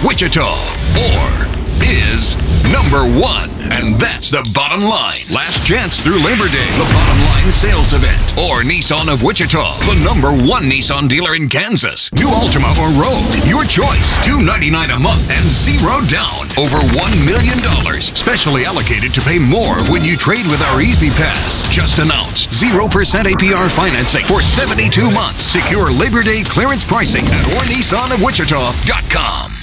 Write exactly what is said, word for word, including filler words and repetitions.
Wichita, or is number one. And that's the bottom line. Last chance through Labor Day, the bottom line sales event. Or Nissan of Wichita, the number one Nissan dealer in Kansas. New Altima or Rogue, your choice. two ninety-nine a month and zero down. Over one million dollars. Specially allocated to pay more when you trade with our Easy Pass. Just announced zero percent A P R financing for seventy-two months. Secure Labor Day clearance pricing at or nissan of wichita dot com.